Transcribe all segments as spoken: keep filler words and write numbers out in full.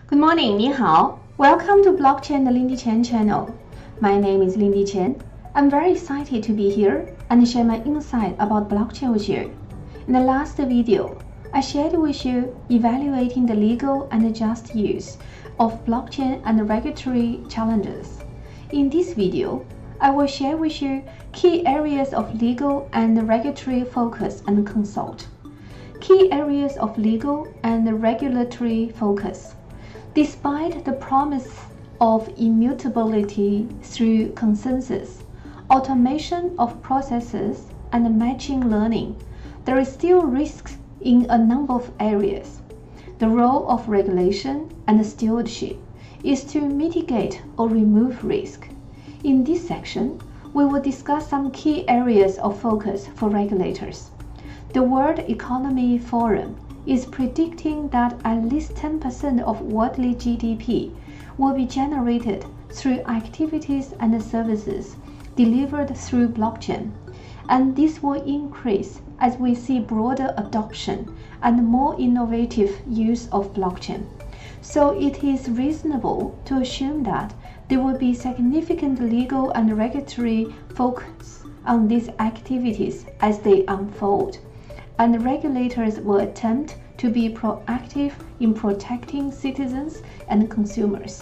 Good morning, 你好. Welcome to Blockchain the Lindy Chen Channel. My name is Lindy Chen. I'm very excited to be here and share my insight about blockchain with you. In the last video, I shared with you evaluating the legal and just use of blockchain and regulatory challenges. In this video, I will share with you key areas of legal and regulatory focus and consult. Key areas of legal and regulatory focus. Despite the promise of immutability through consensus, automation of processes, and machine learning, there is still risks in a number of areas. The role of regulation and stewardship is to mitigate or remove risk. In this section, we will discuss some key areas of focus for regulators. The World Economic Forum is predicting that at least ten percent of worldly G D P will be generated through activities and services delivered through blockchain, and this will increase as we see broader adoption and more innovative use of blockchain. So it is reasonable to assume that there will be significant legal and regulatory focus on these activities as they unfold, and regulators will attempt to be proactive in protecting citizens and consumers.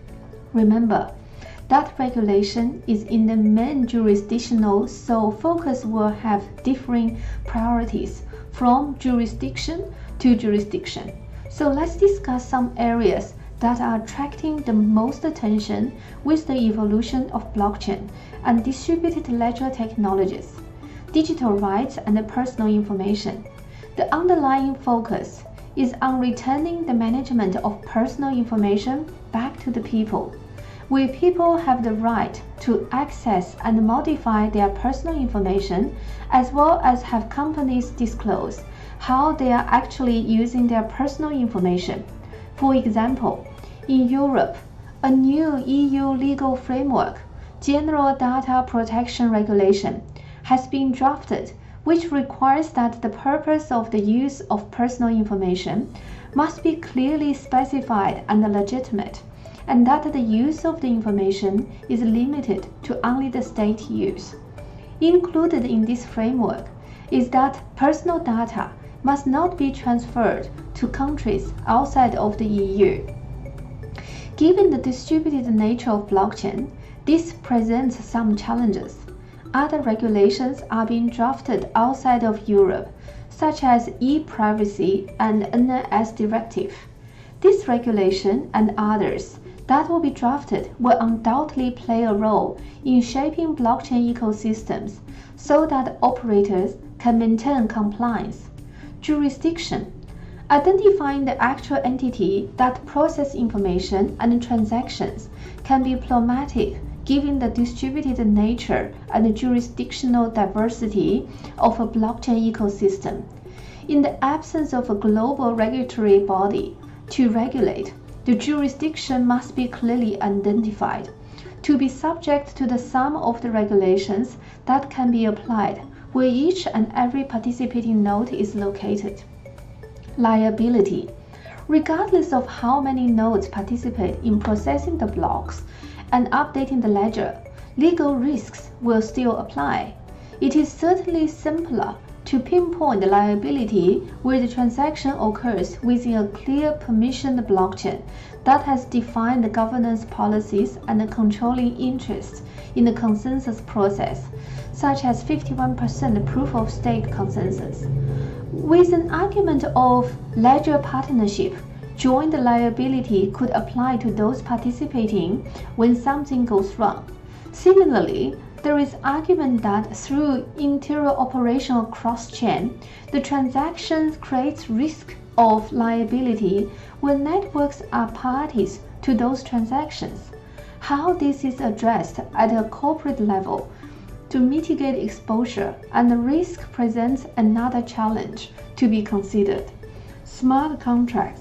Remember that regulation is in the main jurisdictional, so focus will have differing priorities from jurisdiction to jurisdiction. So let's discuss some areas that are attracting the most attention with the evolution of blockchain and distributed ledger technologies, digital rights, and personal information. The underlying focus is on returning the management of personal information back to the people, where people have the right to access and modify their personal information, as well as have companies disclose how they are actually using their personal information. For example, in Europe, a new E U legal framework, General Data Protection Regulation, has been drafted, which requires that the purpose of the use of personal information must be clearly specified and legitimate, and that the use of the information is limited to only the state use. Included in this framework is that personal data must not be transferred to countries outside of the E U. Given the distributed nature of blockchain, this presents some challenges. Other regulations are being drafted outside of Europe, such as e-privacy and N I S directive. This regulation and others that will be drafted will undoubtedly play a role in shaping blockchain ecosystems so that operators can maintain compliance. Jurisdiction. Identifying the actual entity that processes information and transactions can be problematic given the distributed nature and jurisdictional diversity of a blockchain ecosystem. In the absence of a global regulatory body to regulate, the jurisdiction must be clearly identified, to be subject to the sum of the regulations that can be applied where each and every participating node is located. Liability. Regardless of how many nodes participate in processing the blocks and updating the ledger, legal risks will still apply. It is certainly simpler to pinpoint the liability where the transaction occurs within a clear permissioned blockchain that has defined the governance policies and the controlling interests in the consensus process, such as fifty-one percent proof of stake consensus. With an argument of ledger partnership, joint liability could apply to those participating when something goes wrong. Similarly, there is argument that through interior operational cross-chain, the transaction creates risk of liability when networks are parties to those transactions. How this is addressed at a corporate level to mitigate exposure and the risk presents another challenge to be considered. Smart contracts.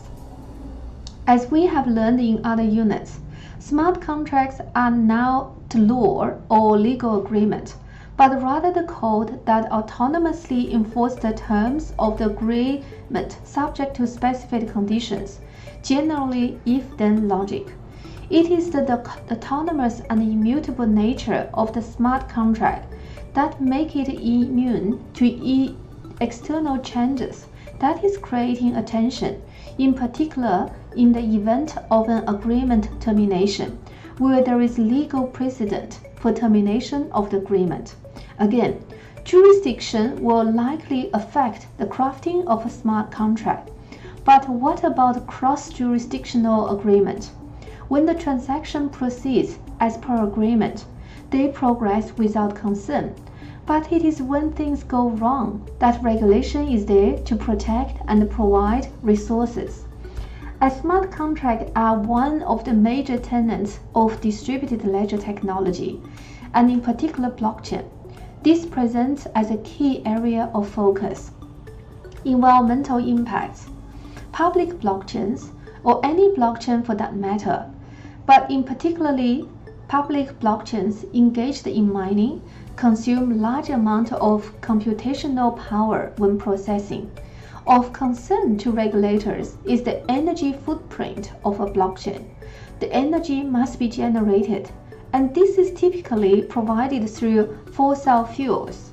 As we have learned in other units, smart contracts are not law or legal agreement, but rather the code that autonomously enforces the terms of the agreement subject to specified conditions. generally if-then logic. It is the, the autonomous and immutable nature of the smart contract that make it immune to e external changes that is creating attention, in particular in the event of an agreement termination, where there is legal precedent for termination of the agreement. Again, jurisdiction will likely affect the crafting of a smart contract. But what about cross-jurisdictional agreement? When the transaction proceeds as per agreement, they progress without concern. But it is when things go wrong that regulation is there to protect and provide resources. As smart contracts are one of the major tenets of distributed ledger technology, and in particular blockchain, this presents as a key area of focus. Environmental impacts. Public blockchains, or any blockchain for that matter, but in particularly public blockchains engaged in mining, consume large amounts of computational power when processing. Of concern to regulators is the energy footprint of a blockchain. The energy must be generated, and this is typically provided through fossil fuels.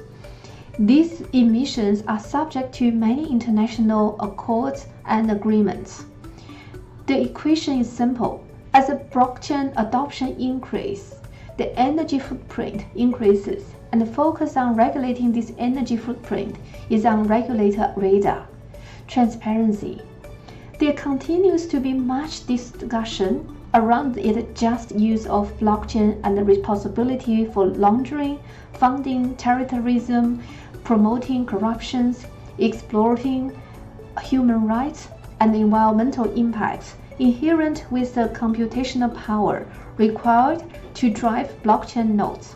These emissions are subject to many international accords and agreements. The equation is simple. As a blockchain adoption increases, the energy footprint increases, and the focus on regulating this energy footprint is on regulator radar. Transparency. There continues to be much discussion around the just use of blockchain and the responsibility for laundering, funding terrorism, promoting corruption, exploiting human rights, and environmental impacts inherent with the computational power required to drive blockchain nodes.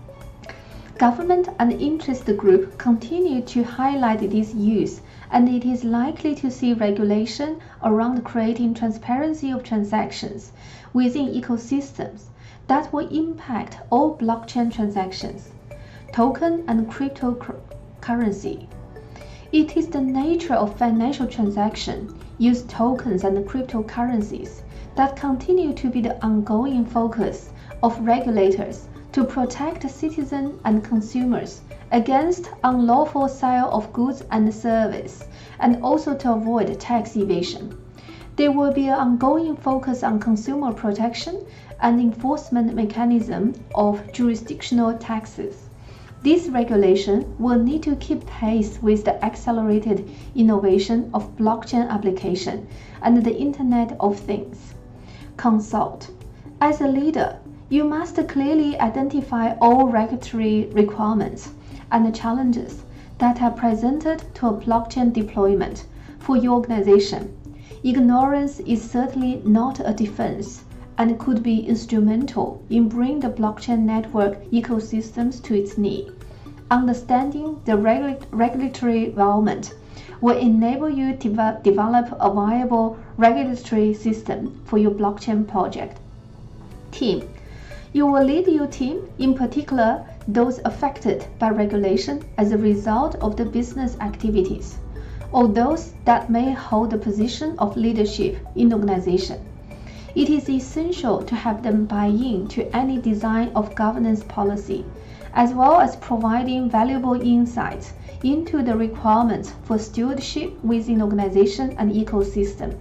Government and interest groups continue to highlight this use, and it is likely to see regulation around creating transparency of transactions within ecosystems that will impact all blockchain transactions. Token and cryptocurrency. It is the nature of financial transactions use tokens and cryptocurrencies that continue to be the ongoing focus of regulators to protect citizens and consumers against unlawful sale of goods and services, and also to avoid tax evasion. There will be an ongoing focus on consumer protection and enforcement mechanism of jurisdictional taxes. This regulation will need to keep pace with the accelerated innovation of blockchain application and the Internet of Things. Consult. As a leader, you must clearly identify all regulatory requirements and challenges that are presented to a blockchain deployment for your organization. Ignorance is certainly not a defense and could be instrumental in bringing the blockchain network ecosystems to its knee. Understanding the regu regulatory environment will enable you to de develop a viable regulatory system for your blockchain project. Team. You will lead your team, in particular those affected by regulation as a result of the business activities, or those that may hold the position of leadership in the organization. It is essential to have them buy in to any design of governance policy, as well as providing valuable insights into the requirements for stewardship within the organization and ecosystem.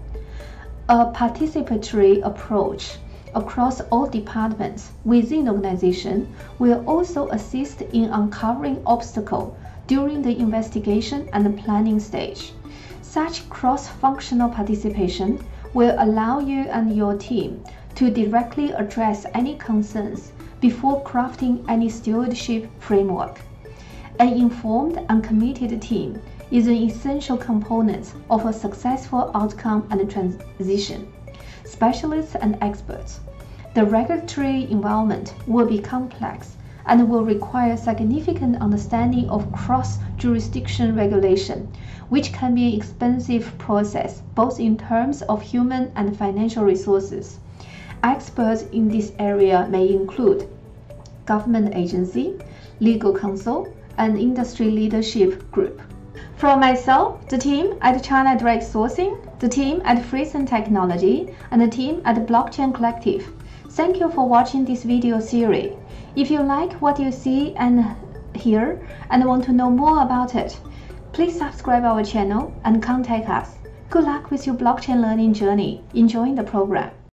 A participatory approach across all departments within the organization will also assist in uncovering obstacles during the investigation and the planning stage. Such cross-functional participation will allow you and your team to directly address any concerns before crafting any stewardship framework. An informed and committed team is an essential component of a successful outcome and transition. Specialists and experts. The regulatory environment will be complex and will require significant understanding of cross-jurisdiction regulation, which can be an expensive process both in terms of human and financial resources. Experts in this area may include government agency, legal counsel, and industry leadership group. From myself, the team at China Direct Sourcing, the team at Friesen Technology, and the team at Blockchain Collective. Thank you for watching this video series. If you like what you see and hear and want to know more about it, please subscribe our channel and contact us. Good luck with your blockchain learning journey. Enjoy the program.